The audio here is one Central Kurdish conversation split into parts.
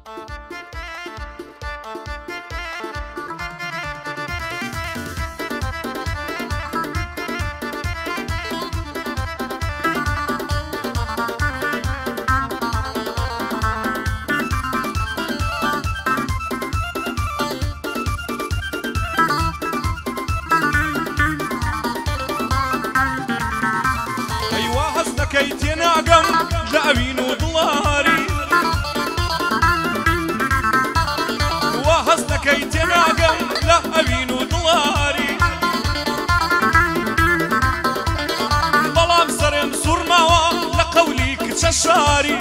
كيتنا قم لأبين ودلاري وهزنا كيتنا قم لأبين ودلاري بلام سرم سرماوا لقوليك تشاري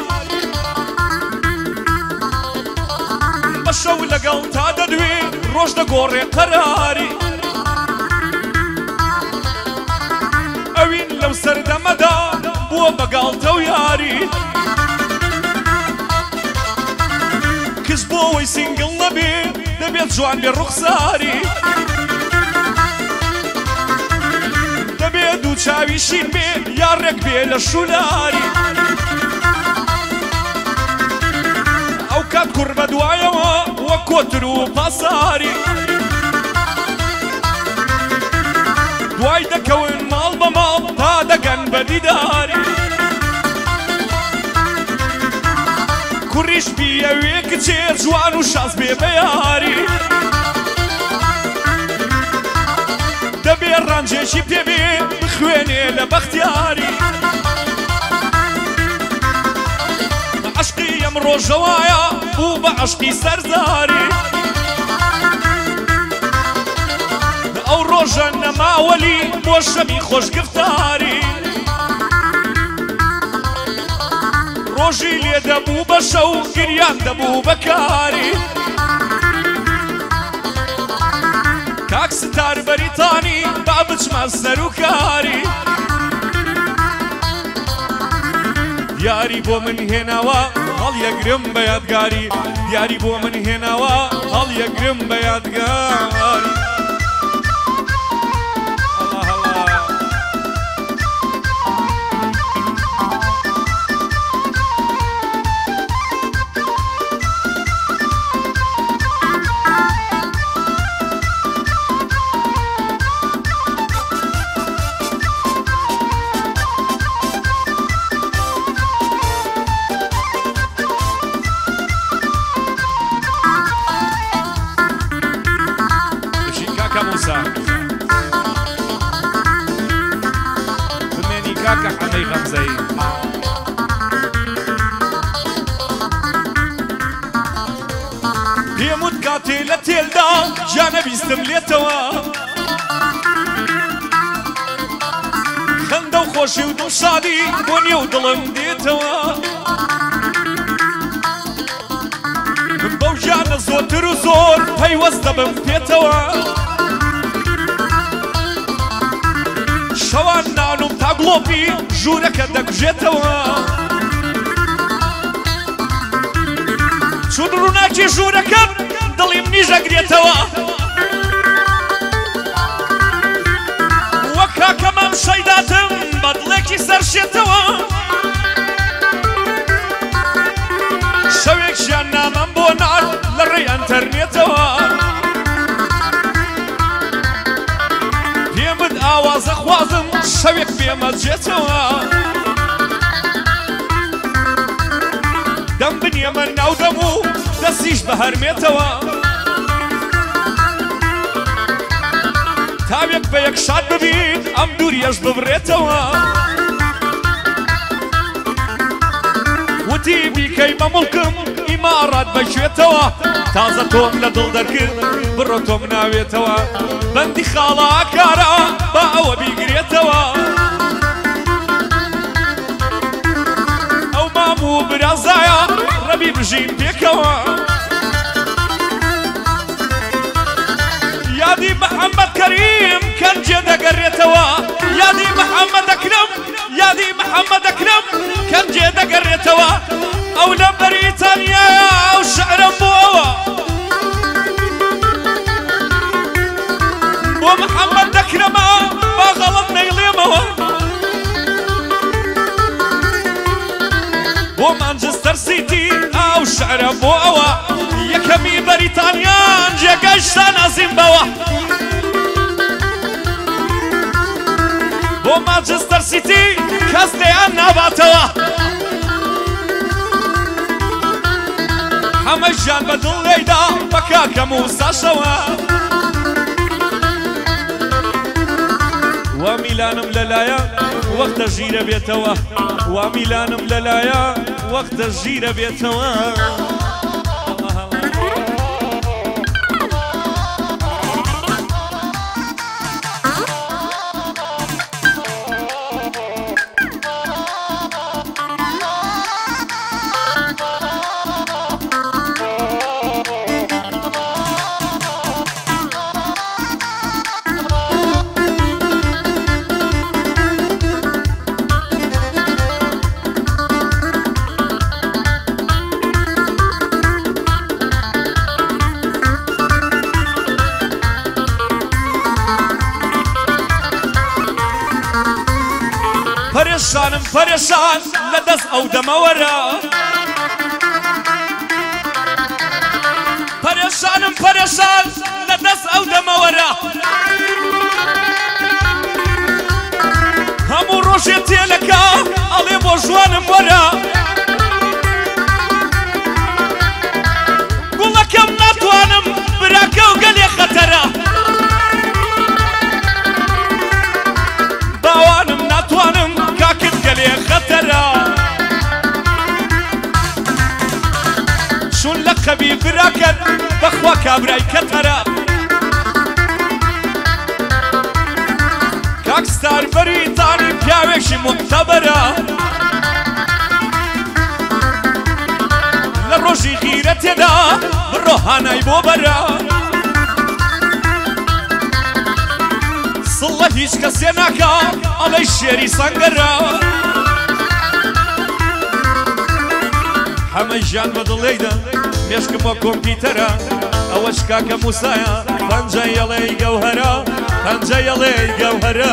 بشو لقل تاددوي روش دقوري قراري اوين لو سرد مدى بو بقالته وياري كسبو ويسنقل نبي دبيت جوان للرخصاري دبيت وشاوي شين بي يارك بي للشولاري او كاد كربة دوايا وكوترو باساري دواي دكوين مال بمال تا دقن بديداري كوريش بيا ويكتير جوان وشاز بي بياري دبي الرانجيشي بيبي بخويني لبختياري عشقي يمرو جوايا وبعشقي سرزاري او روجنا ما ولي موشمي خوش قفتاري روجي لي دبو بشو قريان دبو بكاري كاك ستار بريطاني بابج مصدر وكاري دياري بو من هناوا هل يقرم بيادقاري دياري بو من هناوا هل يقرم بيادقاري بماني كاكا حمي غمزي بيموت قاتل تيلدا جانا بيستمليتوا خندو خوشي ودم شادي بوني ودلم ديتوا بو جانا زوتر وزور هاي وزدبم بيتوا شوان نانم تاقلوبي جورك دك جيتوا چون روناكي جورك دلي منيجا قريتوا وكا كمان شايداتم بدلكي سرشيتوا شويك جانا من بونار لري انترنيتوا بيمد آواز خوازم شويك بيمد جيتوا دم بني من او دمو دسيش بهرميتوا تابيك بيك شاد ببين ام دوريش ببريتوا وتي بيكي مملكم امارات بشويتوا تازه توم لدل دركر برو توم ناويتوا بندي خالا كارا باوا بيقريتوا او مامو برازايا ربي بجيم بيكوا يادي محمد كريم كان جدا قريتوا يادي محمد اكرم يادي محمد اكرم كان جدا قريتوا او لبريطانيا او شعر بوا ومحمد اكرم ما غلطنا يليمه ومانشستر سيتي او شعر بو أوا يكمي بريطانيان جيقشتان عزيم بوا بو مانچستر سيتي كاستيان ناباتوا همجان بدل ليدا بكاك موسى شوا وميلانم للايا وقت الجيرة بيتوا وميلانم للايا وقت الجيرة بيتوا پریشانم پریشان لدست او دمورا پریشانم پریشان لدست او دمورا همو روشی تیلکا علی بو جوانم ورا گولکم نتوانم براکو گلی خطرا باوانم نتوانم كاكت قلي خطرة شون لقبي براكت بخوا كابراي كترة كاكستار بريطاني بياوش معتبرة لروجي غيرتي دا بروحاناي بوبرة صلى هيش كسيناكا على الشيري سانقرا حميجان بدليدا ميشك بو كمبيوترا اوش كاكا موسايا طنجا يلي جوهرا طنجا يلي جوهرا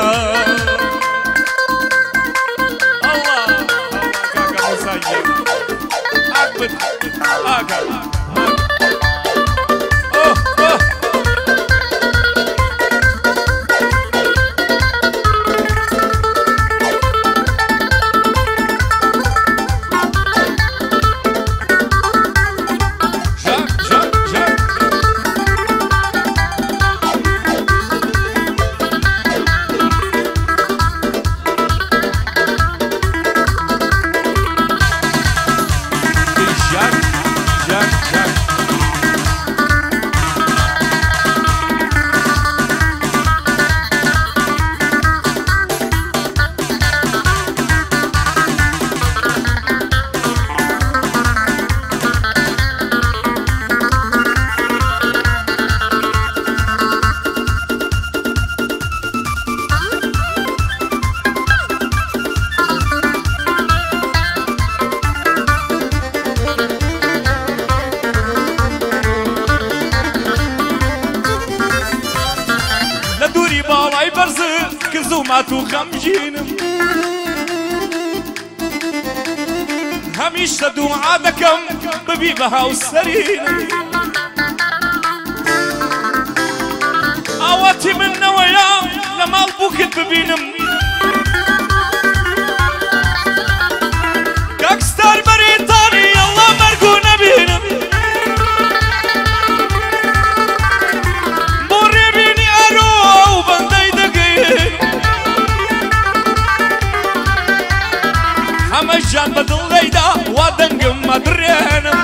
الله كاكا موسايا اكبر اكبر كزوماتو خمجينم هميش دعاء دكم ببيبها وسرينم اواتي من نوايا لما البوكت ببينم كاكستار بريطاني يلا مرقونا بينم همجان بدل ليدا ودنقم مدرينم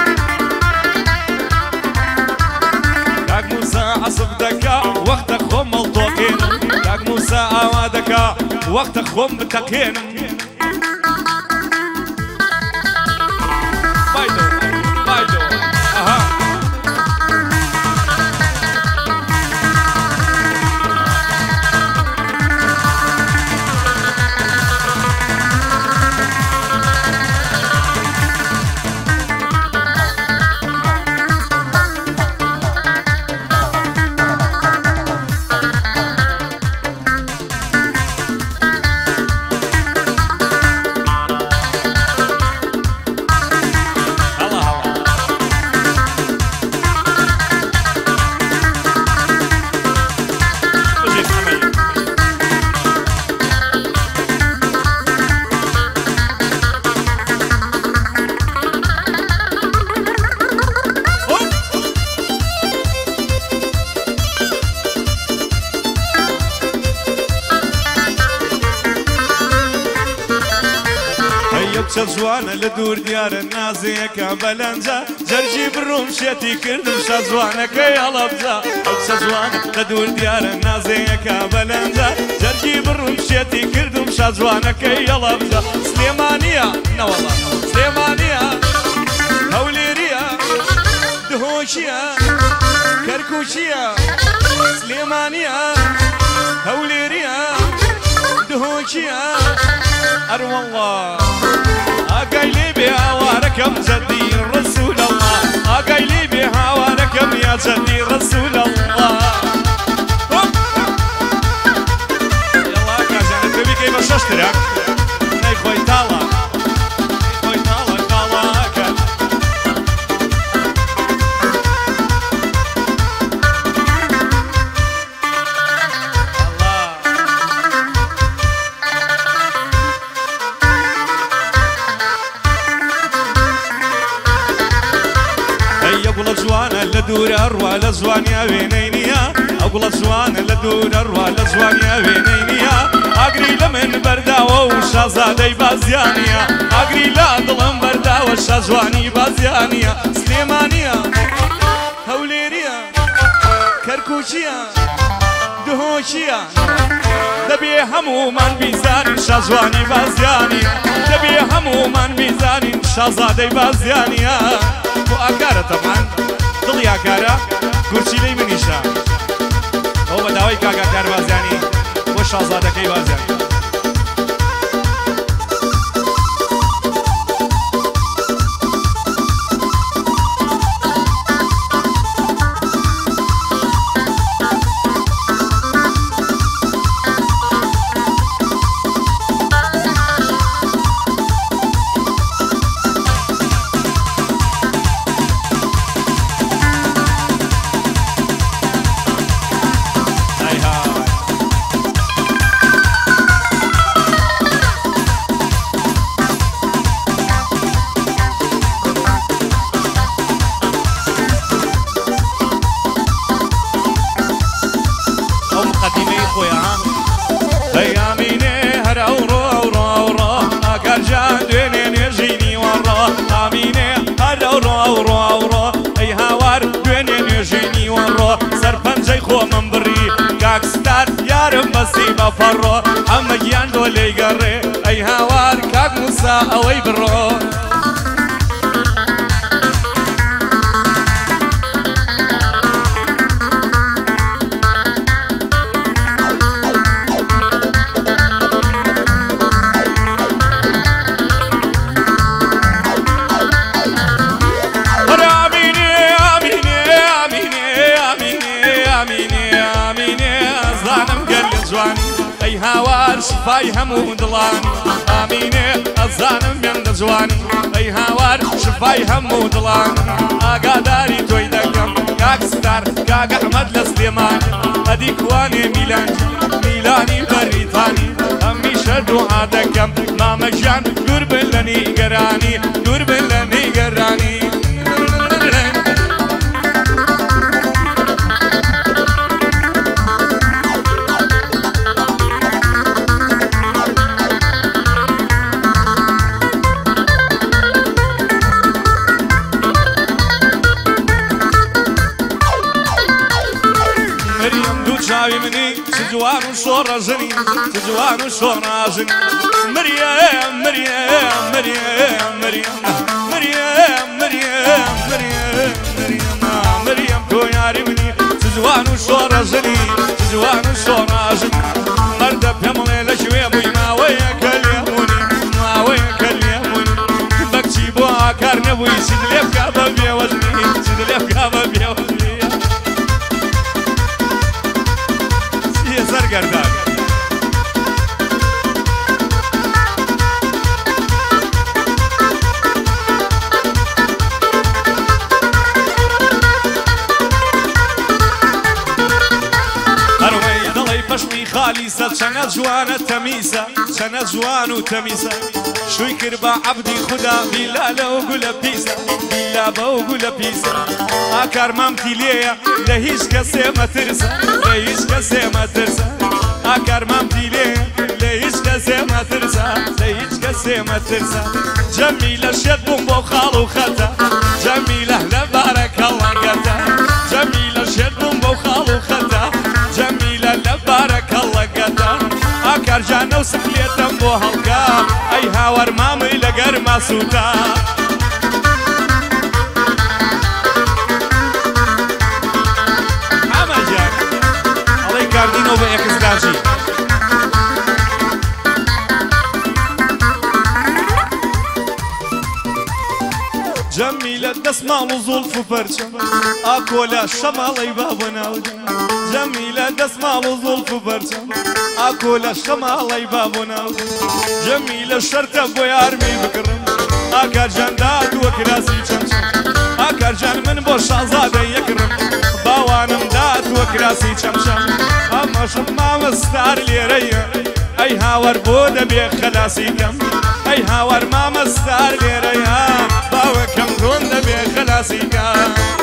كاك موسى عصب دكا وقت خم الطوقينم كاك موسى اوادكا وقت خم بتقينم بايدو بايدو اها چە جوانە لە دوور دیارە نازەیەکە بەلەنجە جەرجی بڕوم شێتی کردم شە جوانەکەی هەڵەبجە ئەو چە جوانە لە دوور دیارە نازەیەکە بەلەنجە جەرجی بڕوم شێتی کردم شە جوانەکەی هەڵەبجە سلێمانیە نەوەڵە سلێمانیە هەولێریە دهۆشیە کەرکووچیە سلێمانیە هەولێریە دهۆشیە ئەروەڵڵا ئاگای لێ بێ هاوارەکەم جەدی ڕەسوول ئەڵڵا ئاگای لێ بێ هاوارەکەم یا جەدی ڕەسوول ئەڵڵا یەڵڵا کاژانە پێ بیکەی بە شەش ترە نەیخۆی تاڵە نەیخۆی تاڵە تاڵاکە ئەگوڵە جوانە لە دوورە ئەڕوا لە جوانیا وێنەی نییە ئەگوڵە جوانە لە دوورە ئەڕوا لە جوانیا وێنەی نییە ئاگری لە من بەرداوە و شازادەی بازیانە ئاگری لا دڵم بەرداوە شەجوانی بازیانە سلێمانیە هەولێریە کەرکووچیە دهۆشیە دەبێ هەموومان بیزانین شەجوانی بازیانە دەبێ هەموومان بیزانین شازادەی بازیانە بۆ ئاکارە تەمان دڵی ئاکارە گورچیلەی منیشە ئەو بە داوای کاگاکار بازیانی بۆ شازادەکەی بازیانی کاکستار یارم بەسی بەفەڕۆ ئەمە گیان دۆ لێی گەڕێ ئەی هاوار کاک موسا ئەوەی بڕۆ ئەی هاوار شفای هەموو دڵانی ئامینێ ئەزانم بێندە جوانی ئەی هاوار شفای هەموو دڵانی ئاگاداری تۆی دەکەم کاکستار کاک ئەحمەد لە سلێمانی ئەدی کوانێ میلانی بەریتانی هەمیشە دوعا دەکەم مامەژیان دوور بن لە نیگەرانی دوور بن لە نیگەرانی چاوی منی چ جوان و شۆڕەژنی چ جوان و شۆڕاژنی مریەم مریەم مریەم مریەم مریەم مریەم مریەم مریەم مریەم تۆ یاری منی چ جوان و شۆڕەژنی چ جوان و شۆڕاژنی مەردە پێمەڵێ لە شوێ بووی ماوەیەکە لێمونی ماوەیەکە لێمونی بەکچی بۆ ئاکار نەبووی چت لێ بکا بە بێوەژنی چت لێ بکا بە بێوەژنی سەرگەردان هەروەی دڵی پەشمی خالیسە چەنە جوانە تەمیسە چەنە جوان و تەمیسە شووی کرد بە عەبدی خودا بیلا لەو گولە پیسە بیلا بەو گولە پیسە ئاکار مامتی لێیە لە هیچ کەسێ مەترسە لە هیچ کەسێ مەترسە ئاکار مامتی لێ لە هیچ کەسێ مەترسا لە هیچ کەسێ مەترسا جەمیلە شێت بووم بۆ خاڵ و خەتە جەمیلە لەبارە کەڵەگەتە جەمیلە شێت بووم بۆ خاڵ و خەتە جەمیلە لەبارە کەڵەگەتە ئاکار جانە و سکلێتم بۆ هەڵگا ئەی هاوەر مامی لە گەرما سووتا ئەمەجار ئەڵەی کاردینەوە بە ئێکسداژی جەمیلە دەسماڵ و زوڵف و پەرچەم ئاکۆلا شەماڵەی بابە ناوجە جەمیلە دەسماڵ و زوڵف و پەرچەم ئاکۆلا شەماڵەی بابە ناوجە جەمیلە شەرتە بۆ یارمی بکڕم ئاکارجان دادووە کراسی چەمچەم ئاکارجان من بۆ شازادە یەکڕم باوانم دادووە کراسی چەمچەم ئەمەشم مامەستار لێرەیە ئەی هاوەر بۆ دەبێ خەلاسیکەم ئەی هاوەر مامەستار لێرەیە باوەکەم ڕۆن دەبێ خەلاسیکەم